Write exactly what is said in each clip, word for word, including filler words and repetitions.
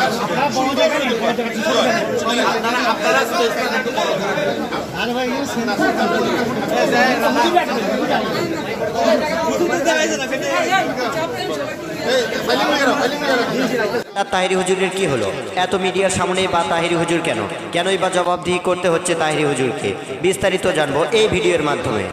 তাহেরি হুজুরের কি হলো? এত মিডিয়ার সামনে বা তাহেরি হুজুর কেন কেনই বা জবাবদিহি করতে হচ্ছে তাহেরি হুজুরকে? বিস্তারিত জানবো এই ভিডিওর মাধ্যমে।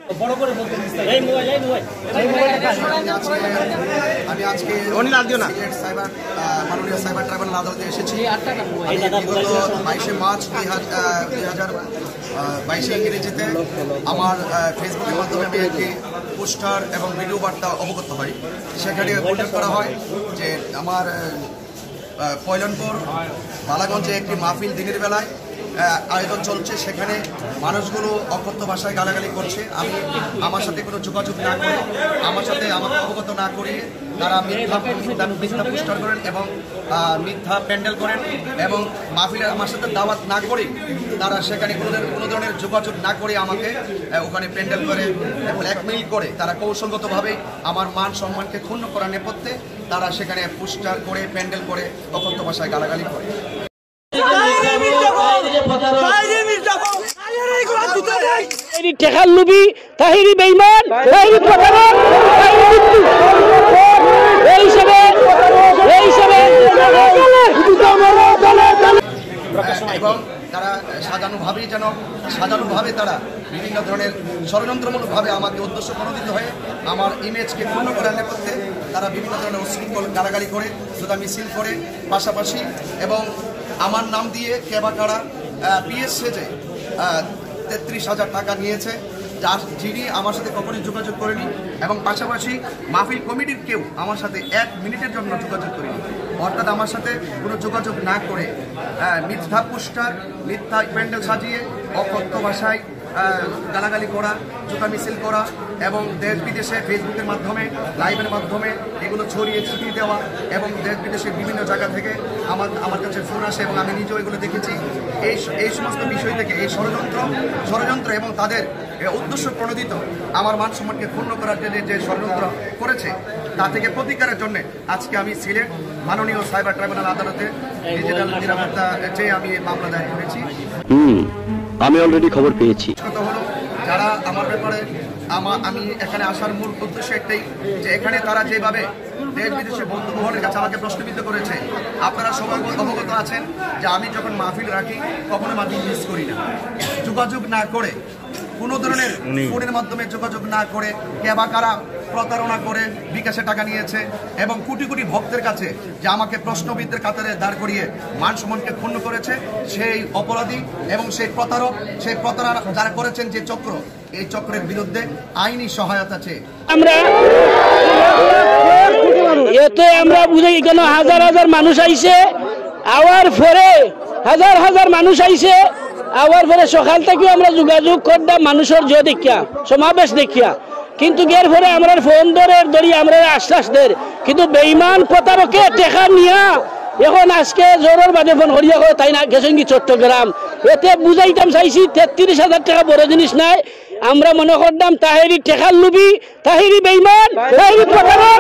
আমি আজকে সাইবার মাননীয় সাইবার ট্রাইব্যুনাল আদালতে এসেছি। বিগত বাইশে মার্চ দুই হাজার বাইশে ইংরেজিতে আমার ফেসবুকের মাধ্যমে আমি একটি পোস্টার এবং ভিডিও বার্তা অবগত হই। সেখানে উল্লেখ করা হয় যে আমার পয়লনপুর বালাগঞ্জে একটি মাহফিল দিনের বেলায় আয়োজন চলছে, সেখানে মানুষগুলো অকথ্য ভাষায় গালাগালি করছে। আমি আমার সাথে কোনো যোগাযোগ না করে, আমার সাথে আমাকে অবগত না করিয়ে তারা মিথ্যা মিথ্যা পোস্টার করেন এবং মিথ্যা প্যান্ডেল করেন এবং মাহফিলের আমার সাথে দাওয়াত না করে তারা সেখানে কোনো কোনো ধরনের যোগাযোগ না করে আমাকে ওখানে প্যান্ডেল করে ব্ল্যাকমেইল করে তারা কৌশলগতভাবে আমার মান সম্মানকে ক্ষুণ্ণ করার নেপথ্যে তারা সেখানে পোস্টার করে প্যান্ডেল করে অকথ্য ভাষায় গালাগালি করে। টেকার লুবি, তাহিরি বেঈমান, তাহিরি প্রতারক, এই হিসাবে এই হিসাবে এবং তারা সাজানোভাবেই যেন সাজানোভাবে তারা বিভিন্ন ধরনের ষড়যন্ত্রমূলকভাবে আমাকে উদ্দেশ্য প্রণোদিত হয়ে আমার ইমেজকে ক্ষুণ্ণ করার নেপথ্যে তারা বিভিন্ন ধরনের উশৃঙ্খল গালাগালি করে, জুতা মিছিল করে, পাশাপাশি এবং আমার নাম দিয়ে কেবা কারা পিএস সেজে তেত্রিশ হাজার টাকা নিয়েছে, যার যিনি আমার সাথে কখনোই যোগাযোগ করেনি এবং পাশাপাশি মাহফিল কমিটির কেউ আমার সাথে এক মিনিটের জন্য যোগাযোগ করেনি। অর্থাৎ আমার সাথে কোনো যোগাযোগ না করে মিথ্যা পোস্টার, মিথ্যা প্যান্ডেল সাজিয়ে অকথ্য ভাষায় গালাগালি করা, জুতা মিছিল করা এবং দেশ বিদেশে ফেসবুকের মাধ্যমে লাইভের মাধ্যমে এগুলো ছড়িয়ে ছিটিয়ে দেওয়া এবং দেশ বিদেশের বিভিন্ন জায়গা থেকে আমার আমার কাছে ফোন আসে এবং আমি নিজেও এগুলো দেখেছি। এই এই সমস্ত বিষয় থেকে এই ষড়যন্ত্র ষড়যন্ত্র এবং তাদের উদ্দেশ্য প্রণোদিত আমার মান সম্মানকে ক্ষুণ্ণ করার জন্য যে ষড়যন্ত্র করেছে তা থেকে প্রতিকারের জন্য আজকে আমি সিলেট মাননীয় সাইবার ট্রাইব্যুনাল আদালতে ডিজিটাল নিরাপত্তা চেয়ে আমি মামলা দায়ের করেছি। আমি অলরেডি খবর পেয়েছি। যারা আমার ব্যাপারে আমার আমি এখানে আসার মূল উদ্দেশ্য একটাই যে এখানে তারা যেভাবে দেশ বিদেশে বন্ধু মহলের কাছে আমাকে প্রশ্নবিদ্ধ করেছে, আপনারা সবাই অবগত আছেন যে আমি যখন মাহফিল রাখি কখনো মাহফিল মিস করি না। যোগাযোগ না করে, কোনো ধরনের ফোনের মাধ্যমে যোগাযোগ না করে কেবা কারা প্রতারণা করে বিকাশে টাকা নিয়েছে এবং কোটি কোটি ভক্তের কাছে যে আমাকে প্রশ্নবিদদের কাতারে দাঁড় করিয়ে মান সম্মানকে ক্ষুণ্ণ করেছে, সেই অপরাধী এবং সেই প্রতারক, সেই প্রতারণা যারা করেছেন যে চক্র, এই চক্রের বিরুদ্ধে আইনি সহায়তা চেয়ে আমরা এতে আমরা বুঝাই কেন হাজার হাজার মানুষ আইছে, আওয়ার পরে হাজার হাজার মানুষ আইছে, আওয়ার পরে সকাল থেকে আমরা যোগাযোগ করতাম মানুষের জো দেখিয়া, সমাবেশ দেখিয়া, কিন্তু এর পরে আমরা ফোন ধরে ধরি আমরা আশ্বাস দের, কিন্তু বেঈমান প্রতারকে টেকা নিয়া এখন আজকে জোরের বাদে ফোন হরিয়া করে তাই না গেছেন কি চট্টগ্রাম। এতে বুঝাইতাম চাইছি তেত্রিশ হাজার টাকা বড় জিনিস নাই, আমরা মনে করতাম তাহেরি টেকার লুবি, তাহেরি বেঈমান, তাহেরি প্রতারক,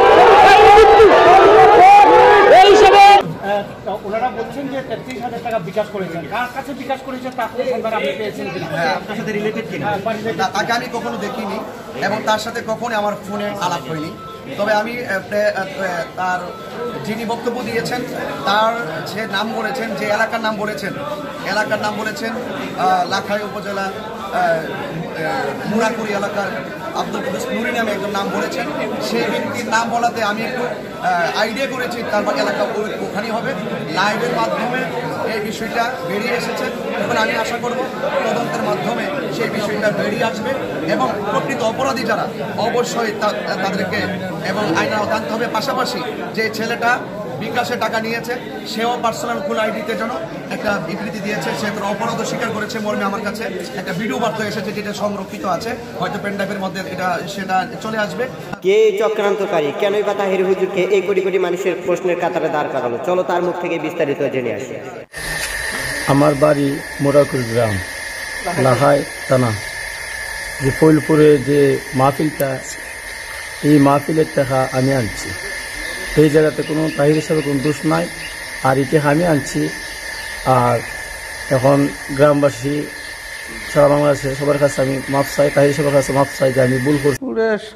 এই হিসাবে ওনারা বলছেন যে তেত্রিশ হাজার টাকা বিকাশ করেছেন, কার কাছে বিকাশ করেছেন তা আপনি পেয়েছেন কিনা, আপনার সাথে রিলেটেড কিনা? তাকে আমি কখনো দেখিনি এবং তার সাথে কখনোই আমার ফোনে আলাপ হয়নি। তবে আমি তার যিনি বক্তব্য দিয়েছেন তার যে নাম বলেছেন, যে এলাকার নাম বলেছেন, এলাকার নাম বলেছেন লাখাই উপজেলা মুরাকুড়ি এলাকার আব্দুল কুদ্দুস নুরি নামে একজন নাম বলেছেন। সেই ব্যক্তির নাম বলাতে আমি একটু আইডিয়া করেছি তার এলাকা ওখানেই হবে। লাইভের মাধ্যমে এই বিষয়টা বেরিয়ে এসেছে এবং আমি আশা করব তদন্তের মাধ্যমে সেই বিষয়টা বেরিয়ে আসবে এবং প্রকৃত অপরাধী যারা অবশ্যই তাদেরকে এবং আইনা আনতে হবে। পাশাপাশি যে ছেলেটা বিকাশে টাকা নিয়েছে সেও পার্সোনাল ফুল আইডিতে যেন একটা বিবৃতি দিয়েছে, সে কোনো অপরাধ স্বীকার করেছে মর্মে আমার কাছে একটা ভিডিও বার্তা এসেছে যেটা সংরক্ষিত আছে, হয়তো পেনড্রাইভের মধ্যে এটা সেটা চলে আসবে। কে চক্রান্তকারী, কেনই বা তাহেরি হুজুরকে এই কোটি কোটি মানুষের প্রশ্নের কাতারে দাঁড় করালো? চলো তার মুখ থেকে বিস্তারিত জেনে আসি। আমার বাড়ি মোরাকুর গ্রাম, লাহাই থানা। যে ফৈলপুরে যে মাহফিলটা, এই মাহফিলের টাকা আমি আনছি। এই জায়গাতে কোনো তাহির হিসাবে কোনো দোষ নাই। আর এটা আমি আনছি। আর এখন গ্রামবাসী সারা বাংলাদেশে সবার কাছে আমি মাপ চাই, তাহির সবার কাছে মাপ চাই যে আমি ভুল করছি।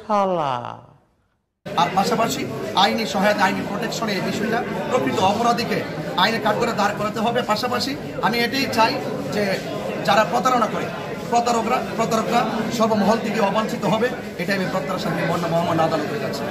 আর পাশাপাশি আইনি সহায়তা, আইনি প্রোটেকশনে এই বিষয়টা প্রকৃত অপরাধীকে আইনে কাঠগড়ায় দাঁড় করাতে হবে। পাশাপাশি আমি এটাই চাই যে যারা প্রতারণা করে প্রতারকরা প্রতারকরা সর্বমহল থেকে অবাঞ্ছিত হবে, এটাই আমি প্রত্যাশা নিয়ে বন্যা মোহাম্মদ আদালতের কাছে।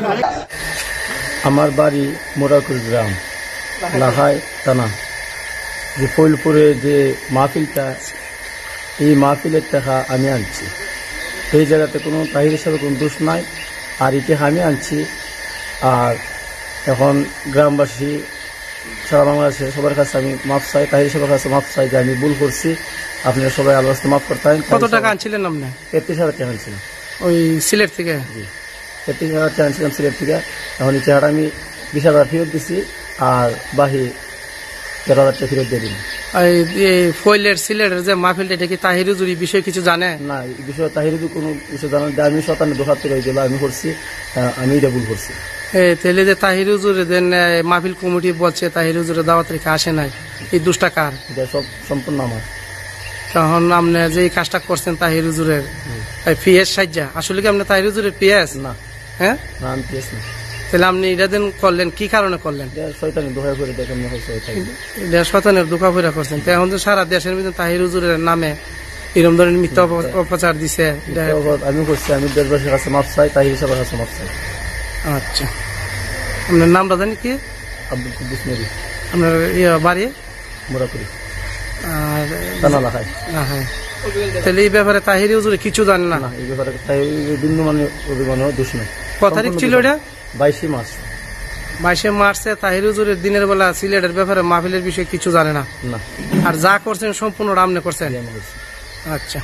আমার বাড়ি মোরাকুর গ্রাম, লাহাই থানা। যে ফৈলপুরে যে মাহফিলটা, এই মাহফিলের টাকা আমি আনছি। এই জায়গাতে কোনো তাহির হিসাবে কোনো দোষ নাই, আর এটা আমি আনছি। আর এখন গ্রামবাসী সারা বাংলাদেশে সবার কাছে আমি মাপ চাই, তাহির সবার কাছে মাপ চাই যে আমি ভুল করছি। আপনারা সবাই আল্লাহর কাছে মাফ করতে। কত টাকা আনছিলেন আপনি? তেত্রিশ হাজার টাকা আনছিলাম ওই সিলেট থেকে। জি, তেত্রিশ হাজার টাকা আনছিলাম সিলেট থেকে। এখন এই টাকাটা আমি বিশ হাজার ফেরত দিছি, আর বাহি তেরো হাজার টাকা ফেরত দিয়ে দিন। ফয়লের সিলেটের যে মাহফিলটা, এটা কি তাহির হুজুরি বিষয়ে কিছু জানে? না, এই বিষয়ে তাহির হুজুর কোনো বিষয় জানেন যে আমি শতানে দোকাত্তর হয়ে গেল, আমি করছি, আমি এটা ভুল করছি। তাহলে যে তাহির হুজুর মাহফিল কমিটি বলছে তাহির হুজুরের দাওয়াত রেখে আসে নাই, এই দুষ্টা কার? এটা সব সম্পূর্ণ আমার। তখন আপনি যে এই কাজটা করছেন তাহির হুজুরের পিএস সাজ্জা, আসলে কি আপনি তাহির হুজুরের পিএস? না, হ্যাঁ, না আমি পিএস না। তাহলে আপনি এটা দিন করলেন কি কারণে করলেন? শয়তানি দোকায় করে দেখেন শয়তানের দোকা ফেরা করছেন। তো এখন তো সারা দেশের মধ্যে তাহির হুজুরের নামে এরকম ধরনের মিথ্যা অপপ্রচার দিছে। আমি করছি, আমি দেশবাসীর কাছে মাপ চাই, তাহির হিসাবের কাছে মাপ চাই। আচ্ছা, আপনার নামটা জানি কি? আব্দুল কুদ্দুস মেরি। আপনার ইয়ে বাড়ি মোরাকুরি আর থানা লাহাই। হ্যাঁ, তাহলে এই ব্যাপারে তাহির হুজুরে কিছু জানে না? এই ব্যাপারে বিন্দু মানে অভিমানও দোষ নেই। কত তারিখ ছিল এটা? বাইশে মার্চ। বাইশে মার্চে তাহির হুজুরের দিনের বেলা সিলেটের ব্যাপারে মাহফিলের বিষয়ে কিছু জানে না? না। আর যা করছেন সম্পূর্ণ রামনে করছেন? আচ্ছা,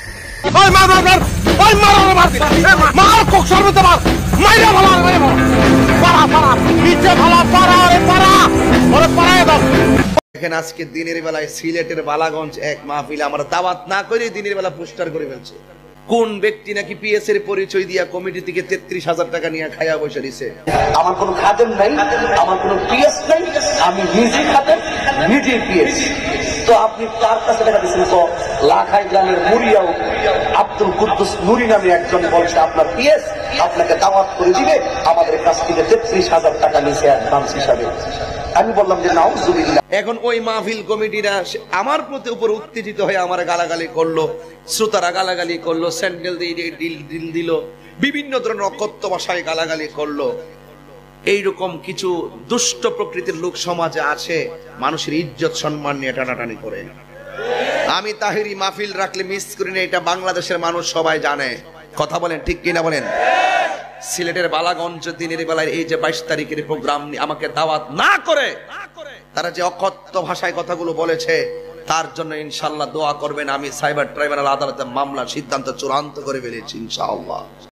দেখেন আজকে দিনের বেলায় সিলেটের বালাগঞ্জ এক মাহফিলে আমরা দাওয়াত না করে দিনের বেলা পোস্টার করে ফেলছে। কোন ব্যক্তি নাকি পিএস এর পরিচয় দিয়া কমিটি থেকে তেত্রিশ হাজার টাকা নিয়ে খাইয়া বসে দিছে। আমার কোনো খাদেম নাই, আমার কোনো পিএস নাই, আমি নিজে খাদেম, নিজে পিএস। তো আপনি তার কাছে টাকা দিচ্ছেন। তো লাখাই গ্রামের মুরিয়াও আব্দুল কুদ্দুস নুরি নামে একজন বলছে আপনার পিএস, আপনাকে দাওয়াত করে দিবে, আমাদের কাছ থেকে তেত্রিশ হাজার টাকা নিয়েছে অ্যাডভান্স হিসাবে। আমি বললাম যে নাউজুবিল্লাহ। এখন ওই মাহফিল কমিটিরা আমার প্রতি উপর উত্তেজিত হয়ে আমার গালাগালি করলো, শ্রোতারা গালাগালি করলো, স্যান্ডেল দিয়ে ডিল ডিল দিল, বিভিন্ন ধরনের অকথ্য ভাষায় গালাগালি করলো। এইরকম কিছু দুষ্ট প্রকৃতির লোক সমাজে আছে, মানুষের ইজ্জত সম্মান নিয়ে টানাটানি করে। আমি তাহিরি মাহফিল রাখলে মিস করি না, এটা বাংলাদেশের মানুষ সবাই জানে। কথা বলেন ঠিক কিনা বলেন? সিলেটের বালাগঞ্জ দিনের বেলায় এই যে বাইশ তারিখের প্রোগ্রাম আমাকে দাওয়াত না করে তারা যে অকথ্য ভাষায় কথাগুলো বলেছে, তার জন্য ইনশাআল্লাহ দোয়া করবেন। আমি সাইবার ট্রাইব্যুনাল আদালতে মামলা সিদ্ধান্ত চূড়ান্ত করে ফেলেছি ইনশাআল্লাহ।